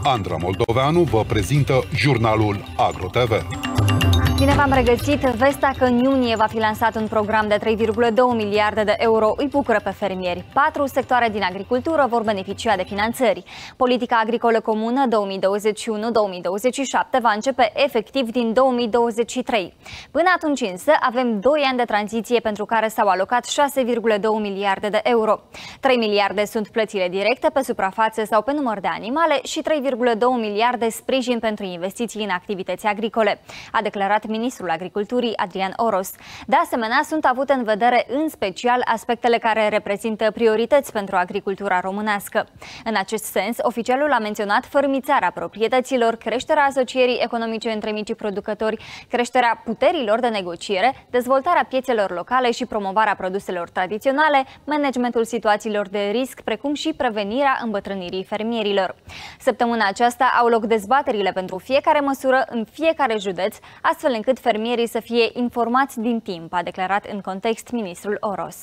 Andra Moldoveanu vă prezintă jurnalul AgroTV. Bine v-am regăsit! Vestea că în iunie va fi lansat un program de 3,2 miliarde de euro îi bucură pe fermieri. 4 sectoare din agricultură vor beneficia de finanțări. Politica agricolă comună 2021-2027 va începe efectiv din 2023. Până atunci însă avem 2 ani de tranziție pentru care s-au alocat 6,2 miliarde de euro. 3 miliarde sunt plățile directe pe suprafață sau pe număr de animale și 3,2 miliarde sprijin pentru investiții în activități agricole, a declarat ministrul Agriculturii Adrian Oros. De asemenea, sunt avute în vedere în special aspectele care reprezintă priorități pentru agricultura românească. În acest sens, oficialul a menționat fărâmițarea proprietăților, creșterea asocierii economice între micii producători, creșterea puterilor de negociere, dezvoltarea piețelor locale și promovarea produselor tradiționale, managementul situațiilor de risc, precum și prevenirea îmbătrânirii fermierilor. Săptămâna aceasta au loc dezbaterile pentru fiecare măsură în fiecare județ, astfel încât fermierii să fie informați din timp, a declarat în context ministrul Oros.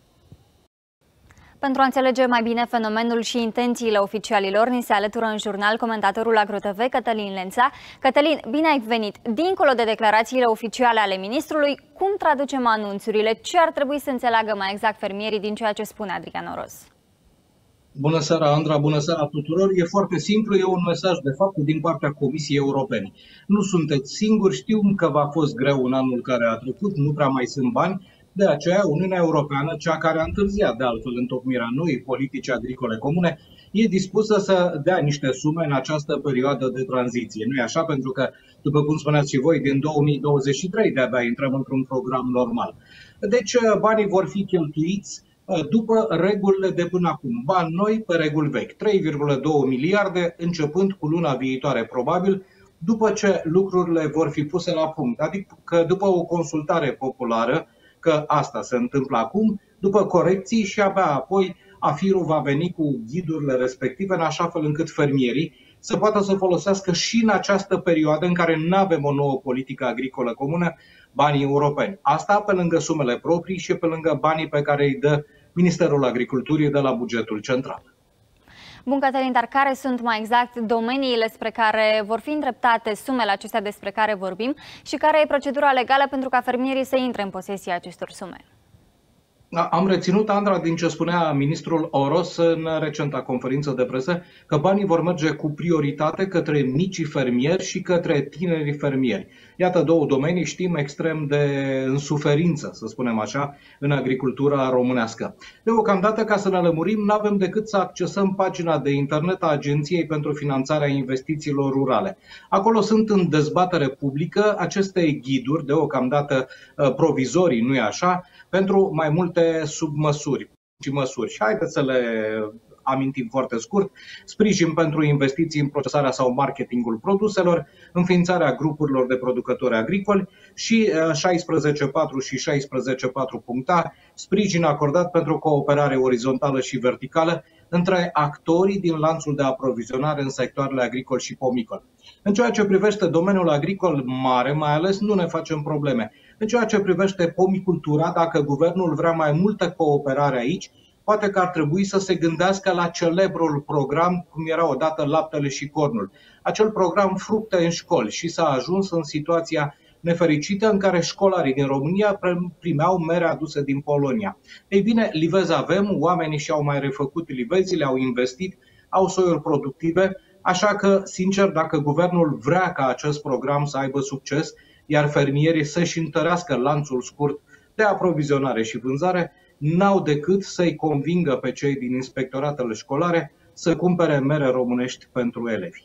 Pentru a înțelege mai bine fenomenul și intențiile oficialilor, ni se alătură în jurnal comentatorul AgroTV, Cătălin Lența. Cătălin, bine ai venit! Dincolo de declarațiile oficiale ale ministrului, cum traducem anunțurile? Ce ar trebui să înțeleagă mai exact fermierii din ceea ce spune Adrian Oros? Bună seara, Andra, bună seara tuturor. E foarte simplu, e un mesaj de fapt din partea Comisiei Europene. Nu sunteți singuri, știu că v-a fost greu în anul care a trecut, nu prea mai sunt bani, de aceea Uniunea Europeană, cea care a întârziat de altfel întocmirea noii politici agricole comune, e dispusă să dea niște sume în această perioadă de tranziție. Nu e așa? Pentru că, după cum spuneați și voi, din 2023 de-abia intrăm într-un program normal. Deci banii vor fi cheltuiți după regulile de până acum, bani noi pe reguli vechi, 3,2 miliarde începând cu luna viitoare probabil, după ce lucrurile vor fi puse la punct, adică după o consultare populară, că asta se întâmplă acum, după corecții și abia apoi AFIR-ul va veni cu ghidurile respective în așa fel încât fermierii să poată să folosească și în această perioadă în care nu avem o nouă politică agricolă comună banii europeni. Asta pe lângă sumele proprii și pe lângă banii pe care îi dă Ministerul Agriculturii de la bugetul central. Bun, Cătălin, dar care sunt mai exact domeniile spre care vor fi îndreptate sumele acestea despre care vorbim și care e procedura legală pentru ca fermierii să intre în posesia acestor sume? Am reținut, Andra, din ce spunea ministrul Oros în recenta conferință de presă, că banii vor merge cu prioritate către micii fermieri și către tinerii fermieri. Iată două domenii, știm, extrem de în suferință, să spunem așa, în agricultura românească. Deocamdată, ca să ne lămurim, nu avem decât să accesăm pagina de internet a Agenției pentru Finanțarea Investițiilor Rurale. Acolo sunt în dezbatere publică aceste ghiduri, deocamdată provizorii, nu-i așa, pentru mai multe submăsuri și măsuri. Și haideți să le amintim foarte scurt: sprijin pentru investiții în procesarea sau marketingul produselor, înființarea grupurilor de producători agricoli și 16.4 și 16.4.a, sprijin acordat pentru cooperare orizontală și verticală între actorii din lanțul de aprovizionare în sectoarele agricol și pomicol. În ceea ce privește domeniul agricol mare, mai ales, nu ne facem probleme. În ceea ce privește pomicultura, dacă guvernul vrea mai multă cooperare aici, poate că ar trebui să se gândească la celebrul program, cum era odată laptele și cornul. Acel program Fructe în școli, și s-a ajuns în situația nefericită în care școlarii din România primeau mere aduse din Polonia. Ei bine, livezi avem, oamenii și-au mai refăcut livezile, au investit, au soiuri productive, așa că, sincer, dacă guvernul vrea ca acest program să aibă succes, iar fermierii să-și întărească lanțul scurt de aprovizionare și vânzare, n-au decât să-i convingă pe cei din inspectoratele școlare să cumpere mere românești pentru elevi.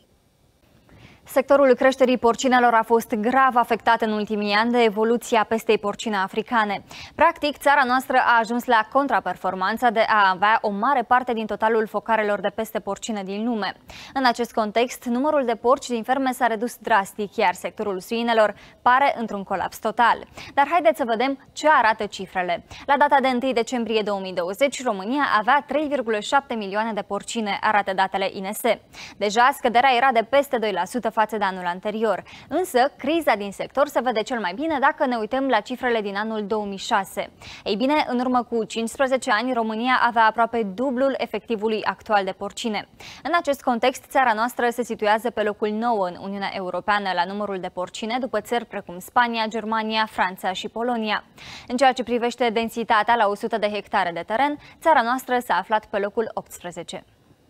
Sectorul creșterii porcinelor a fost grav afectat în ultimii ani de evoluția pestei porcine africane. Practic, țara noastră a ajuns la contraperformanța de a avea o mare parte din totalul focarelor de peste porcine din lume. În acest context, numărul de porci din ferme s-a redus drastic, iar sectorul suinelor pare într-un colaps total. Dar haideți să vedem ce arată cifrele. La data de 1 decembrie 2020, România avea 3,7 milioane de porcine, arată datele INS. Deja scăderea era de peste 2% față de anul anterior. Însă, criza din sector se vede cel mai bine dacă ne uităm la cifrele din anul 2006. Ei bine, în urmă cu 15 ani, România avea aproape dublul efectivului actual de porcine. În acest context, țara noastră se situează pe locul 9 în Uniunea Europeană la numărul de porcine, după țări precum Spania, Germania, Franța și Polonia. În ceea ce privește densitatea la 100 de hectare de teren, țara noastră s-a aflat pe locul 18.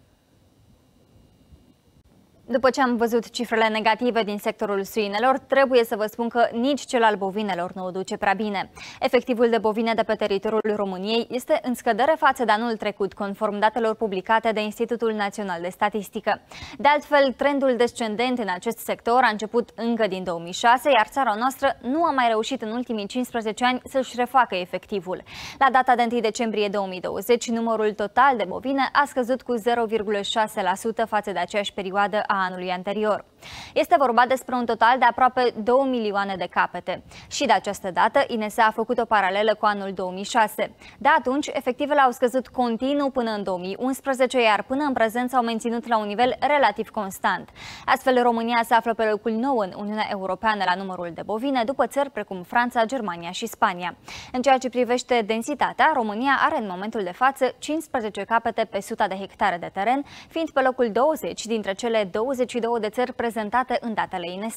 După ce am văzut cifrele negative din sectorul suinelor, trebuie să vă spun că nici cel al bovinelor nu o duce prea bine. Efectivul de bovine de pe teritoriul României este în scădere față de anul trecut, conform datelor publicate de Institutul Național de Statistică. De altfel, trendul descendent în acest sector a început încă din 2006, iar țara noastră nu a mai reușit în ultimii 15 ani să-și refacă efectivul. La data de 1 decembrie 2020, numărul total de bovine a scăzut cu 0,6% față de aceeași perioadă a anului anterior. Este vorba despre un total de aproape 2 milioane de capete. Și de această dată, INSA a făcut o paralelă cu anul 2006. De atunci, efectivele au scăzut continuu până în 2011, iar până în prezent s-au menținut la un nivel relativ constant. Astfel, România se află pe locul 9 în Uniunea Europeană la numărul de bovine, după țări precum Franța, Germania și Spania. În ceea ce privește densitatea, România are în momentul de față 15 capete pe 100 de hectare de teren, fiind pe locul 20 dintre cele 22 de țări prezentate în datele INS.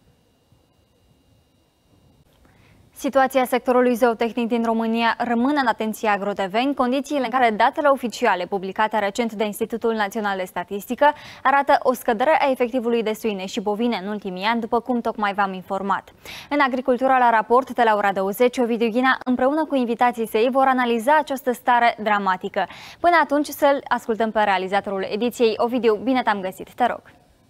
Situația sectorului zootehnic din România rămâne în atenția AgroTV, în condițiile în care datele oficiale publicate recent de Institutul Național de Statistică arată o scădere a efectivului de suine și bovine în ultimii ani, după cum tocmai v-am informat. În Agricultura la raport, de la ora 20, Ovidiu Ghina împreună cu invitații săi vor analiza această stare dramatică. Până atunci să-l ascultăm pe realizatorul ediției. Ovidiu, bine te-am găsit, te rog!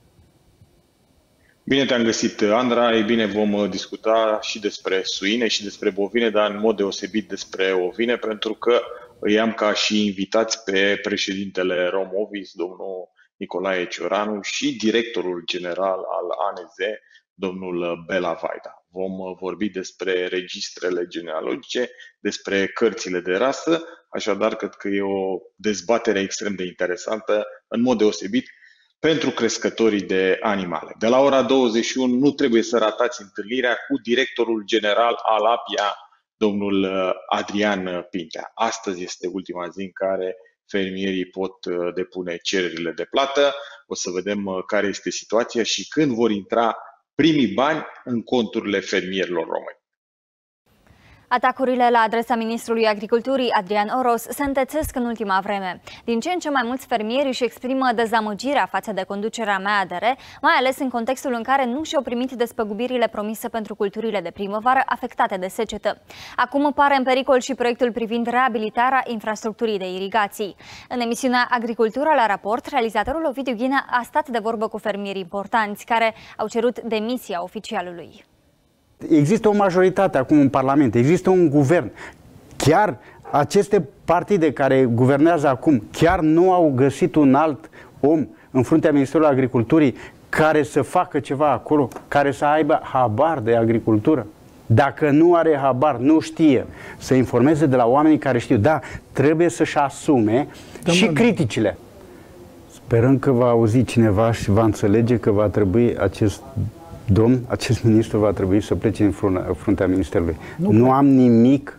Bine te-am găsit, Andra. Ei bine, vom discuta și despre suine și despre bovine, dar în mod deosebit despre ovine, pentru că îi am ca și invitați pe președintele Romovis, domnul Nicolae Cioranu, și directorul general al ANZ, domnul Bela Vaida. Vom vorbi despre registrele genealogice, despre cărțile de rasă, așadar cred că e o dezbatere extrem de interesantă, în mod deosebit, pentru crescătorii de animale. De la ora 21 nu trebuie să ratați întâlnirea cu directorul general al APIA, domnul Adrian Pintea. Astăzi este ultima zi în care fermierii pot depune cererile de plată. O să vedem care este situația și când vor intra primii bani în conturile fermierilor români. Atacurile la adresa ministrului Agriculturii, Adrian Oros, se întețesc în ultima vreme. Din ce în ce mai mulți fermieri își exprimă dezamăgirea față de conducerea MADR, mai ales în contextul în care nu și-au primit despăgubirile promise pentru culturile de primăvară afectate de secetă. Acum pare în pericol și proiectul privind reabilitarea infrastructurii de irigații. În emisiunea Agricultura la raport, realizatorul Ovidiu Ghina a stat de vorbă cu fermieri importanți care au cerut demisia oficialului. Există o majoritate acum în Parlament, există un guvern. Chiar aceste partide care guvernează acum, chiar nu au găsit un alt om în fruntea Ministerului Agriculturii care să facă ceva acolo, care să aibă habar de agricultură? Dacă nu are habar, nu știe, să informeze de la oamenii care știu. Da, trebuie să-și asume și criticile. Sperăm că va auzi cineva și va înțelege că va trebui acest ministru va trebui să plece în fruntea ministerului. Nu am nimic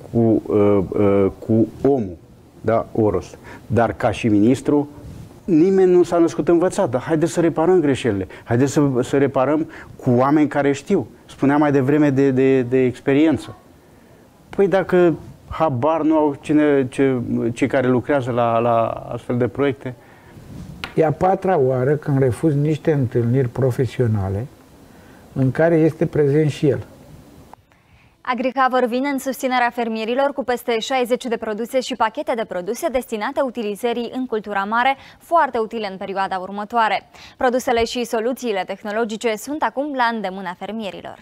cu omul, da, Oros. Dar ca și ministru, nimeni nu s-a născut învățat. Dar haideți să reparăm greșelile. Haideți să reparăm cu oameni care știu. Spuneam mai devreme de experiență. Păi dacă habar nu au cei care lucrează la astfel de proiecte? E a patra oară când refuz niște întâlniri profesionale în care este prezent și el. AgriCover vine în susținerea fermierilor cu peste 60 de produse și pachete de produse destinate utilizării în cultura mare, foarte utile în perioada următoare. Produsele și soluțiile tehnologice sunt acum la îndemâna fermierilor.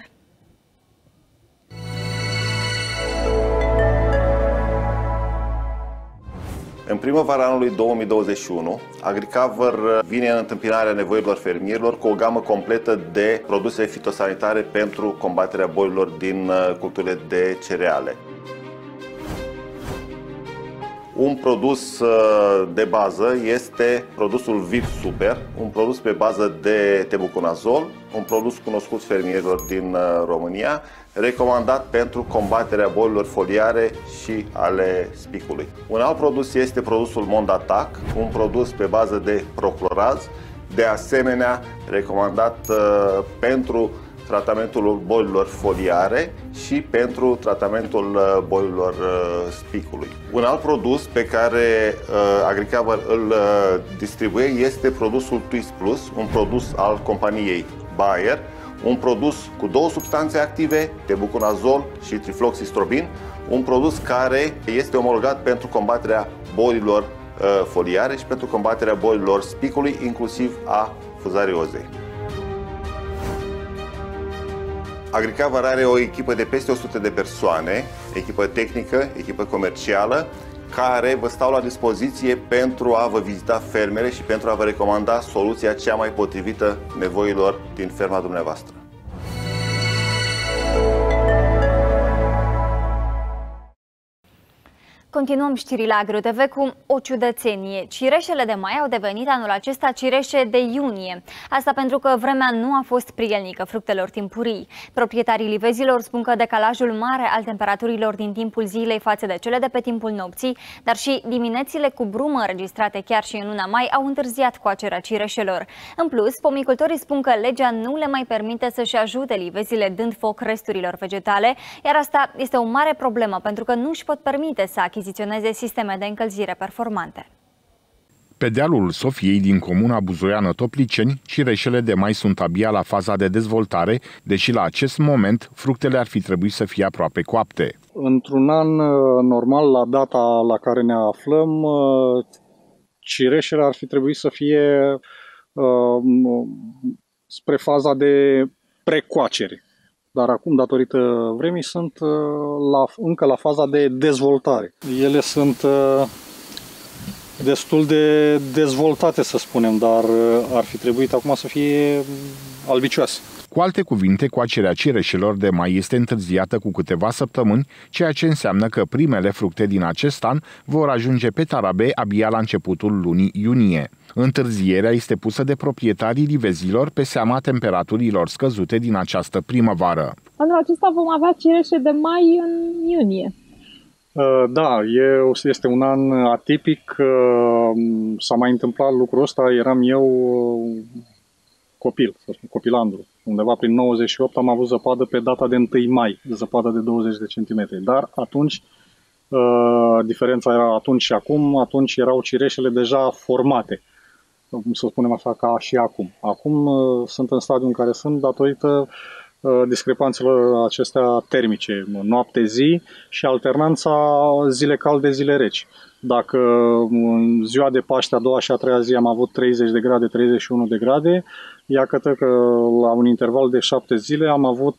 În primăvara anului 2021, AgriCover vine în întâmpinarea nevoilor fermierilor cu o gamă completă de produse fitosanitare pentru combaterea bolilor din culturile de cereale. Un produs de bază este produsul VIP Super, un produs pe bază de tebuconazol, un produs cunoscut fermierilor din România, recomandat pentru combaterea bolilor foliare și ale spicului. Un alt produs este produsul Mondatac, un produs pe bază de procloraz, de asemenea recomandat pentru tratamentul bolilor foliare și pentru tratamentul bolilor spicului. Un alt produs pe care Agricover îl distribuie este produsul Twist Plus, un produs al companiei Bayer, un produs cu două substanțe active, tebuconazol și trifloxistrobin, un produs care este omologat pentru combaterea bolilor foliare și pentru combaterea bolilor spicului, inclusiv a fuzariozei. Agricover are o echipă de peste 100 de persoane, echipă tehnică, echipă comercială, care vă stau la dispoziție pentru a vă vizita fermele și pentru a vă recomanda soluția cea mai potrivită nevoilor din ferma dumneavoastră. Continuăm știrile Agro TV cu o ciudățenie. Cireșele de mai au devenit anul acesta cireșe de iunie. Asta pentru că vremea nu a fost prielnică fructelor timpurii. Proprietarii livezilor spun că decalajul mare al temperaturilor din timpul zilei față de cele de pe timpul nopții, dar și diminețile cu brumă înregistrate chiar și în luna mai au întârziat coacerea cireșelor. În plus, pomicultorii spun că legea nu le mai permite să-și ajute livezile dând foc resturilor vegetale, iar asta este o mare problemă pentru că nu își pot permite să achiziționeze sisteme de încălzire performante. Pe dealul Sofiei din comuna Buzoiană-Topliceni, cireșele de mai sunt abia la faza de dezvoltare, deși la acest moment fructele ar fi trebuit să fie aproape coapte. Într-un an normal, la data la care ne aflăm, cireșele ar fi trebuit să fie spre faza de precoacere. Dar acum, datorită vremii, sunt încă la faza de dezvoltare. Ele sunt destul de dezvoltate, să spunem, dar ar fi trebuit acum să fie albicioase. Cu alte cuvinte, coacerea cireșelor de mai este întârziată cu câteva săptămâni, ceea ce înseamnă că primele fructe din acest an vor ajunge pe tarabe abia la începutul lunii iunie. Întârzierea este pusă de proprietarii livezilor pe seama temperaturilor scăzute din această primăvară. Anul acesta vom avea cireșe de mai în iunie. Da, este un an atipic. S-a mai întâmplat lucrul ăsta, eram eu copil, să spun, copilandru. Undeva prin 98 am avut zăpadă pe data de 1 mai, zăpadă de 20 de centimetri. Dar atunci, diferența era atunci și acum, atunci erau cireșele deja formate, să spunem așa, ca și acum. Acum sunt în stadiul în care sunt datorită discrepanțelor acestea termice, noapte-zi și alternanța zile calde, zile reci. Dacă în ziua de Paște, a doua și a treia zi am avut 30 de grade, 31 de grade, iată că la un interval de 7 zile am avut,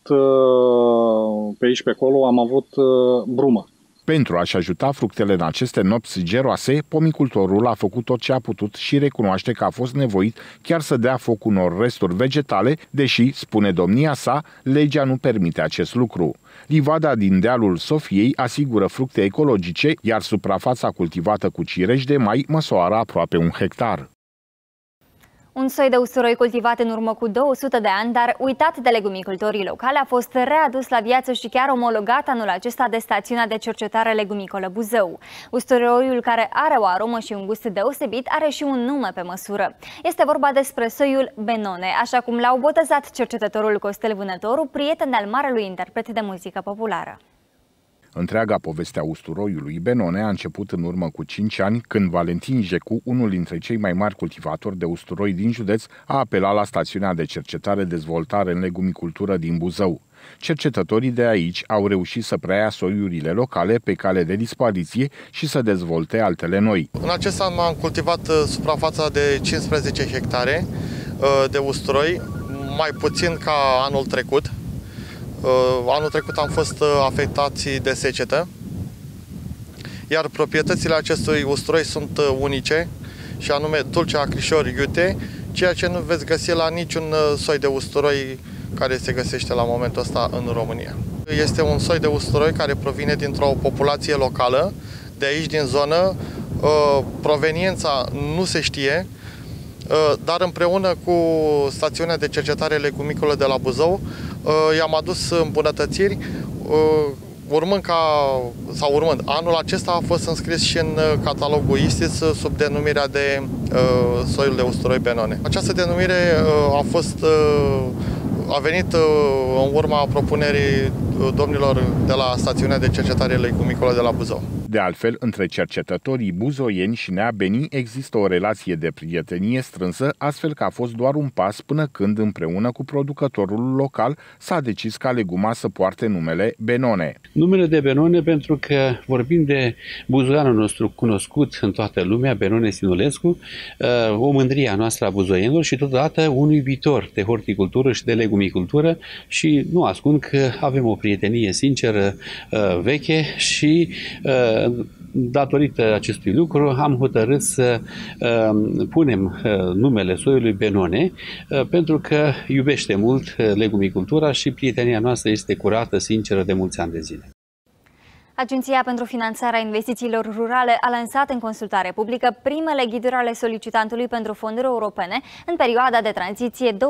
pe aici pe acolo, am avut brumă. Pentru a-și ajuta fructele în aceste nopți geroase, pomicultorul a făcut tot ce a putut și recunoaște că a fost nevoit chiar să dea foc unor resturi vegetale, deși, spune domnia sa, legea nu permite acest lucru. Livada din dealul Sofiei asigură fructe ecologice, iar suprafața cultivată cu cireși de mai măsoară aproape 1 hectar. Un soi de usturoi cultivat în urmă cu 200 de ani, dar uitat de legumicultorii locale, a fost readus la viață și chiar omologat anul acesta de Stațiunea de Cercetare Legumicolă Buzău. Usturoiul, care are o aromă și un gust deosebit, are și un nume pe măsură. Este vorba despre soiul Benone, așa cum l-au botezat cercetătorul Costel Vânătoru, prieten al marelui interpret de muzică populară. Întreaga poveste a usturoiului Benone a început în urmă cu 5 ani, când Valentin Jecu, unul dintre cei mai mari cultivatori de usturoi din județ, a apelat la Stațiunea de Cercetare-Dezvoltare în Legumicultură din Buzău. Cercetătorii de aici au reușit să preia soiurile locale pe cale de dispariție și să dezvolte altele noi. În acest an am cultivat suprafața de 15 hectare de usturoi, mai puțin ca anul trecut. Anul trecut am fost afectați de secetă, iar proprietățile acestui usturoi sunt unice, și anume dulce acrișor iute, ceea ce nu veți găsi la niciun soi de usturoi care se găsește la momentul ăsta în România. Este un soi de usturoi care provine dintr-o populație locală de aici din zonă. Proveniența nu se știe, dar împreună cu stațiunea de cercetare legumicolă de la Buzău i-am adus îmbunătățiri, urmând, anul acesta a fost înscris și în catalogul ISTIS sub denumirea de soiul de usturoi Benone. Această denumire a venit în urma propunerii domnilor de la stațiunea de cercetare legumicolă de la Buzău. De altfel, între cercetătorii buzoieni și neabeni există o relație de prietenie strânsă, astfel că a fost doar un pas până când, împreună cu producătorul local, s-a decis ca leguma să poarte numele Benone. Numele de Benone pentru că vorbim de buzoianul nostru cunoscut în toată lumea, Benone Sinulescu, o mândrie a noastră a buzoienilor și totodată un iubitor de horticultură și de legumicultură și nu ascund că avem o prietenie sinceră, veche și datorită acestui lucru am hotărât să punem numele soiului Benone pentru că iubește mult legumicultura și prietenia noastră este curată, sinceră de mulți ani de zile. Agenția pentru Finanțarea Investițiilor Rurale a lansat în consultare publică primele ghiduri ale solicitantului pentru fonduri europene în perioada de tranziție 2021-2022.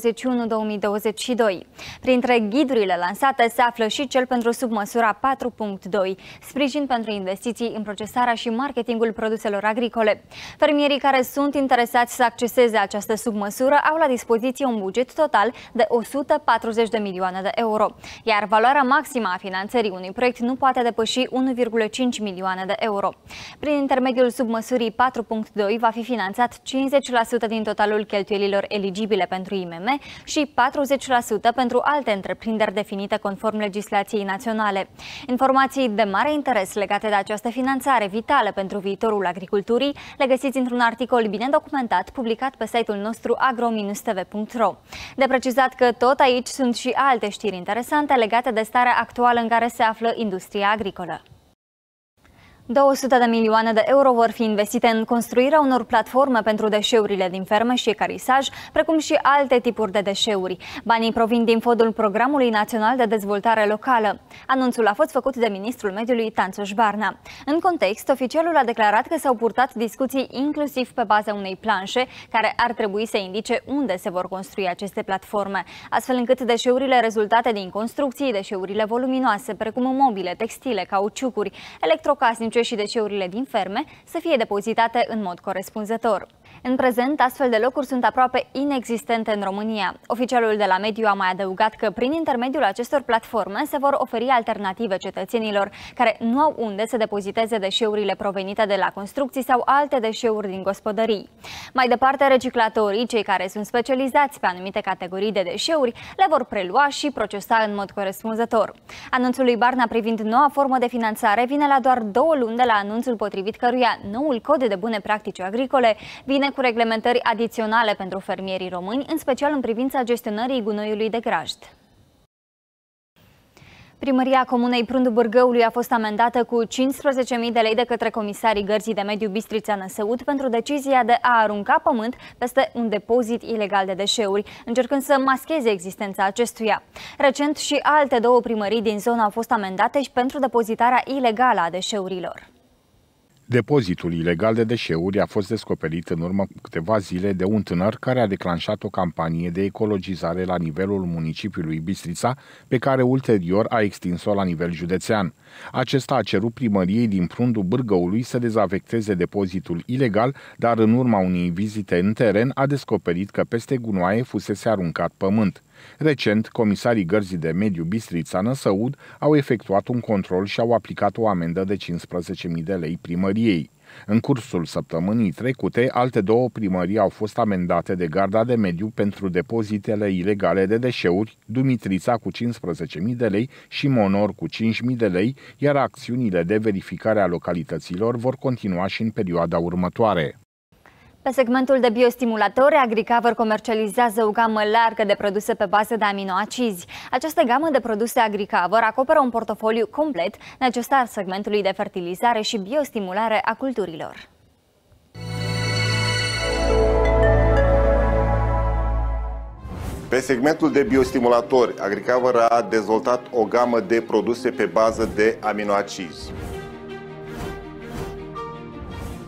Printre ghidurile lansate se află și cel pentru submăsura 4.2, sprijin pentru investiții în procesarea și marketingul produselor agricole. Fermierii care sunt interesați să acceseze această submăsură au la dispoziție un buget total de 140 de milioane de euro, iar valoarea maximă a finanțării unui proiect nu poate depăși 1,5 milioane de euro. Prin intermediul submăsurii 4.2 va fi finanțat 50% din totalul cheltuielilor eligibile pentru IMM și 40% pentru alte întreprinderi definite conform legislației naționale. Informații de mare interes legate de această finanțare vitală pentru viitorul agriculturii le găsiți într-un articol bine documentat publicat pe site-ul nostru agro-tv.ro. De precizat că tot aici sunt și alte știri interesante legate de starea actuală în care se află industria agricolă. 200 de milioane de euro vor fi investite în construirea unor platforme pentru deșeurile din ferme și ecarisaj, precum și alte tipuri de deșeuri. Banii provin din fondul Programului Național de Dezvoltare Locală. Anunțul a fost făcut de ministrul mediului Tanțoș Barna. În context, oficialul a declarat că s-au purtat discuții inclusiv pe baza unei planșe care ar trebui să indice unde se vor construi aceste platforme, astfel încât deșeurile rezultate din construcții, deșeurile voluminoase, precum mobile, textile, cauciucuri, electrocasnice și deșeurile din ferme să fie depozitate în mod corespunzător. În prezent, astfel de locuri sunt aproape inexistente în România. Oficialul de la mediu a mai adăugat că prin intermediul acestor platforme se vor oferi alternative cetățenilor care nu au unde să depoziteze deșeurile provenite de la construcții sau alte deșeuri din gospodării. Mai departe, reciclatorii, cei care sunt specializați pe anumite categorii de deșeuri, le vor prelua și procesa în mod corespunzător. Anunțul lui Barna privind noua formă de finanțare vine la doar 2 luni de la anunțul potrivit căruia noul cod de bune practici agricole vine cu reglementări adiționale pentru fermierii români, în special în privința gestionării gunoiului de grajd. Primăria Comunei Prundu Bârgăului a fost amendată cu 15.000 de lei de către comisarii Gărzii de Mediu Bistrița-Năsăud pentru decizia de a arunca pământ peste un depozit ilegal de deșeuri, încercând să mascheze existența acestuia. Recent și alte 2 primării din zonă au fost amendate și pentru depozitarea ilegală a deșeurilor. Depozitul ilegal de deșeuri a fost descoperit în urmă câteva zile de un tânăr care a declanșat o campanie de ecologizare la nivelul municipiului Bistrița, pe care ulterior a extins-o la nivel județean. Acesta a cerut primăriei din Prundu Bârgăului să dezafecteze depozitul ilegal, dar în urma unei vizite în teren a descoperit că peste gunoaie fusese aruncat pământ. Recent, comisarii Gărzii de Mediu Bistrița-Năsăud au efectuat un control și au aplicat o amendă de 15.000 de lei primăriei. În cursul săptămânii trecute, alte 2 primării au fost amendate de Garda de Mediu pentru depozitele ilegale de deșeuri, Dumitrița cu 15.000 de lei și Monor cu 5.000 de lei, iar acțiunile de verificare a localităților vor continua și în perioada următoare. Pe segmentul de biostimulatori, Agricover comercializează o gamă largă de produse pe bază de aminoacizi. Această gamă de produse Agricover acoperă un portofoliu complet necesar segmentului de fertilizare și biostimulare a culturilor. Pe segmentul de biostimulatori, Agricover a dezvoltat o gamă de produse pe bază de aminoacizi.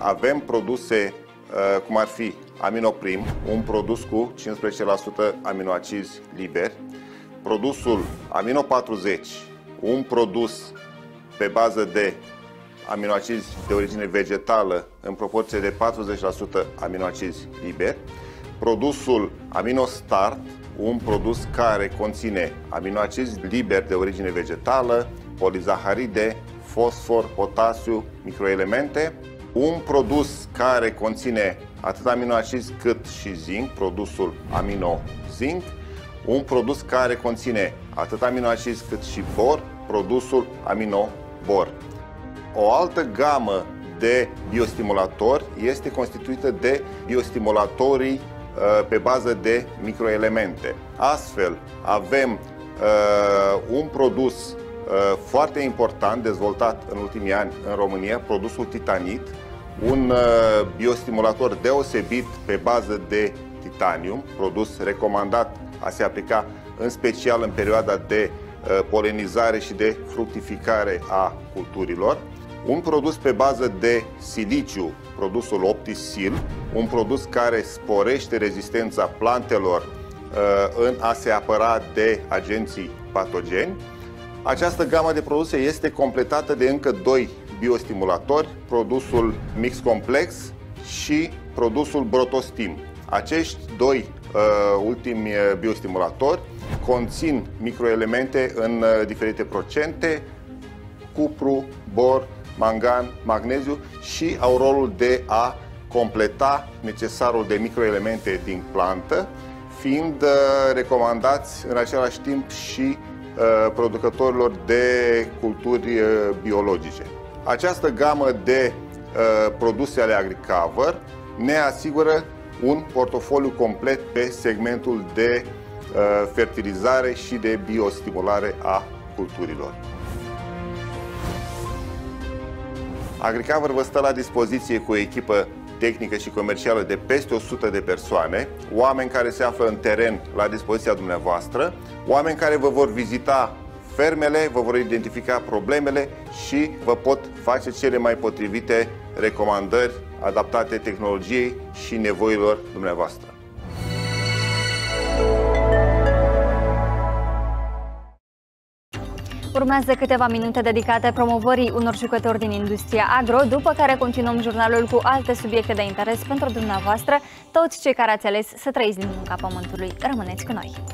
avem produse cum ar fi Aminoprim, un produs cu 15% aminoacizi liberi, produsul Amino40, un produs pe bază de aminoacizi de origine vegetală în proporție de 40% aminoacizi liberi, produsul AminoStart, un produs care conține aminoacizi liberi de origine vegetală, polizaharide, fosfor, potasiu, microelemente, un produs care conține atât aminoacizi cât și zinc, produsul AminoZinc, un produs care conține atât aminoacizi cât și bor, produsul AminoBor. O altă gamă de biostimulatori este constituită de biostimulatorii pe bază de microelemente. Astfel, avem un produs foarte important dezvoltat în ultimii ani în România, produsul Titanit, un biostimulator deosebit pe bază de titanium, produs recomandat a se aplica în special în perioada de polenizare și de fructificare a culturilor. Un produs pe bază de siliciu, produsul Optisil, un produs care sporește rezistența plantelor în a se apăra de agenții patogeni. Această gamă de produse este completată de încă 2 biostimulatori, produsul Mix Complex și produsul Brotostim. Acești 2 ultimi biostimulatori conțin microelemente în diferite procente, cupru, bor, mangan, magneziu și au rolul de a completa necesarul de microelemente din plantă, fiind recomandați în același timp și producătorilor de culturi biologice. Această gamă de produse ale Agricover ne asigură un portofoliu complet pe segmentul de fertilizare și de biostimulare a culturilor. Agricover vă stă la dispoziție cu o echipă tehnică și comercială de peste 100 de persoane, oameni care se află în teren la dispoziția dumneavoastră, oameni care vă vor vizita fermele, vă vor identifica problemele și vă pot face cele mai potrivite recomandări adaptate tehnologiei și nevoilor dumneavoastră. Urmează câteva minute dedicate promovării unor jucători din industria agro, după care continuăm jurnalul cu alte subiecte de interes pentru dumneavoastră, toți cei care ați ales să trăiți din munca pământului. Rămâneți cu noi!